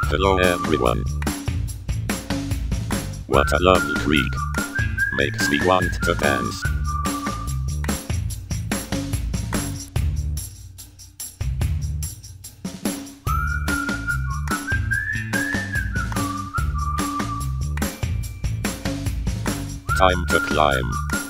Hello everyone. What a lovely creek. Makes me want to dance. Time to climb.